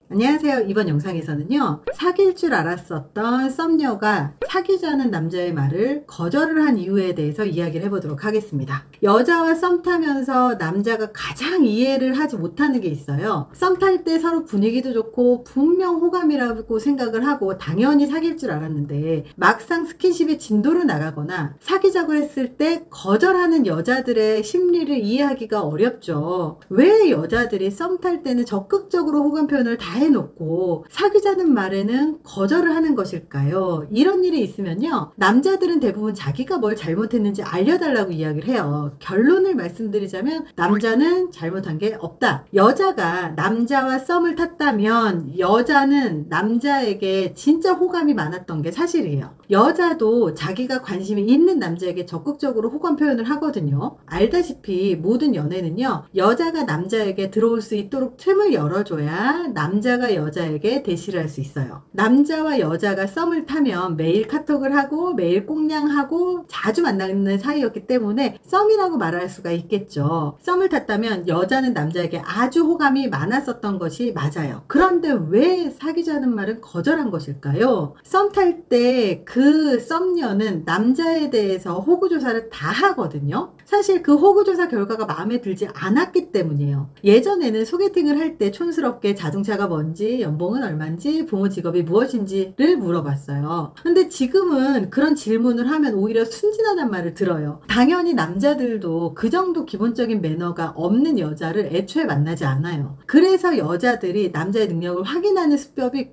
안녕하세요. 이번 영상에서는요, 사귈 줄 알았었던 썸녀가 사귀자는 남자의 말을 거절을 한 이유에 대해서 이야기를 해보도록 하겠습니다. 여자와 썸 타면서 남자가 가장 이해를 하지 못하는 게 있어요. 썸 탈 때 서로 분위기도 좋고 분명 호감이라고 생각을 하고 당연히 사귈 줄 알았는데 막상 스킨십의 진도로 나가거나 사귀자고 했을 때 거절하는 여자들의 심리를 이해하기가 어렵죠. 왜 여자들이 썸 탈 때는 적극적으로 호감 표현을 다 해놓고 사귀자는 말에는 거절을 하는 것일까요? 이런 일이 있으면요, 남자들은 대부분 자기가 뭘 잘못했는지 알려달라고 이야기를 해요. 결론을 말씀드리자면 남자는 잘못한 게 없다. 여자가 남자와 썸을 탔다면 여자는 남자에게 진짜 호감이 많았던 게 사실이에요. 여자도 자기가 관심이 있는 남자에게 적극적으로 호감 표현을 하거든요. 알다시피 모든 연애는요, 여자가 남자에게 들어올 수 있도록 틈을 열어줘야 남자가 여자에게 대시를 할 수 있어요. 남자와 여자가 썸을 타면 매일 카톡을 하고 매일 꽁냥하고 자주 만나는 사이였기 때문에 썸이라고 말할 수가 있겠죠. 썸을 탔다면 여자는 남자에게 아주 호감이 많았었던 것이 맞아요. 그런데 왜 사귀자는 말은 거절한 것일까요? 썸 탈 때 그 썸녀는 남자에 대해서 호구조사를 다 하거든요. 사실 그 호구조사 결과가 마음에 들지 않았기 때문이에요. 예전에는 소개팅을 할 때 촌스럽게 자동차가 뭔지, 연봉은 얼마인지, 부모 직업이 무엇인지를 물어봤어요. 근데 지금은 그런 질문을 하면 오히려 순진하단 말을 들어요. 당연히 남자들도 그 정도 기본적인 매너가 없는 여자를 애초에 만나지 않아요. 그래서 여자들이 남자의 능력을 확인하는 수법이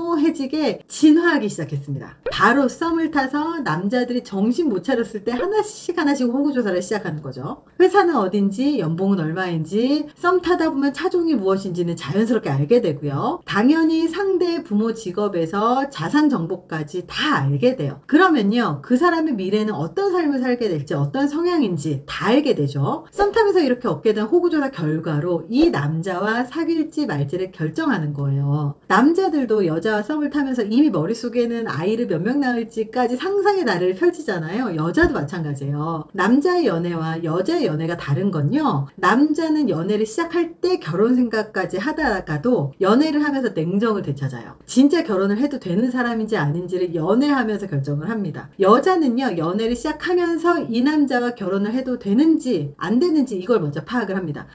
교묘해지게 진화하기 시작했습니다. 바로 썸을 타서 남자들이 정신 못 차렸을 때 하나씩 호구조사를 시작하는 거죠. 회사는 어딘지, 연봉은 얼마인지, 썸 타다 보면 차종이 무엇인지는 자연스럽게 알게 되고요. 당연히 상대의 부모 직업에서 자산 정보까지 다 알게 돼요. 그러면요, 그 사람의 미래는 어떤 삶을 살게 될지, 어떤 성향인지 다 알게 되죠. 썸 타면서 이렇게 얻게 된 호구조사 결과로 이 남자와 사귈지 말지를 결정하는 거예요. 남자들도 여자와 썸을 타면서 이미 머릿속에는 아이를 몇 명 낳을지까지 상상의 나래를 펼치잖아요. 여자도 마찬가지예요. 남자의 연애와 여자의 연애가 다른 건요, 남자는 연애를 시작할 때 결혼 생각까지 하다가도 연애를 하면서 냉정을 되찾아요. 진짜 결혼을 해도 되는 사람인지 아닌지를 연애하면서 결정을 합니다. 여자는요, 연애를 시작하면서 이 남자와 결혼을 해도 되는지 안 되는지 이걸 먼저 파악을 합니다.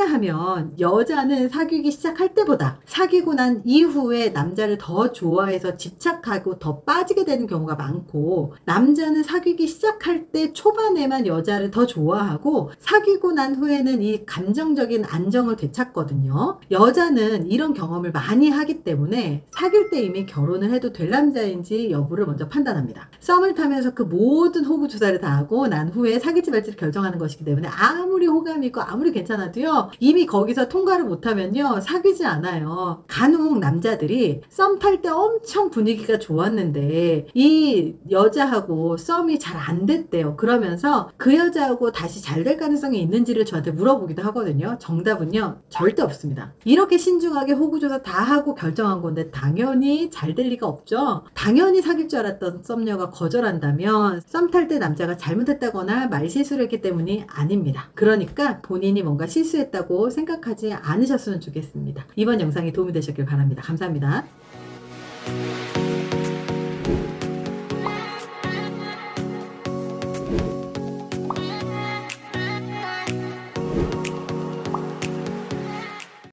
왜냐하면 여자는 사귀기 시작할 때보다 사귀고 난 이후에 남자를 더 좋아해서 집착하고 더 빠지게 되는 경우가 많고, 남자는 사귀기 시작할 때 초반에만 여자를 더 좋아하고 사귀고 난 후에는 이 감정적인 안정을 되찾거든요. 여자는 이런 경험을 많이 하기 때문에 사귈 때 이미 결혼을 해도 될 남자인지 여부를 먼저 판단합니다. 썸을 타면서 그 모든 호구 조사를 다 하고 난 후에 사귀지 말지를 결정하는 것이기 때문에 아무리 호감이 있고 아무리 괜찮아도요, 이미 거기서 통과를 못하면요, 사귀지 않아요. 간혹 남자들이 썸 탈 때 엄청 분위기가 좋았는데 이 여자하고 썸이 잘 안 됐대요. 그러면서 그 여자하고 다시 잘 될 가능성이 있는지를 저한테 물어보기도 하거든요. 정답은요, 절대 없습니다. 이렇게 신중하게 호구조사 다 하고 결정한 건데 당연히 잘 될 리가 없죠. 당연히 사귈 줄 알았던 썸녀가 거절한다면 썸 탈 때 남자가 잘못했다거나 말실수를 했기 때문이 아닙니다. 그러니까 본인이 뭔가 실수했다고 생각하지 않으셨으면 좋겠습니다. 이번 영상이 도움이 되셨길 바랍니다. 감사합니다.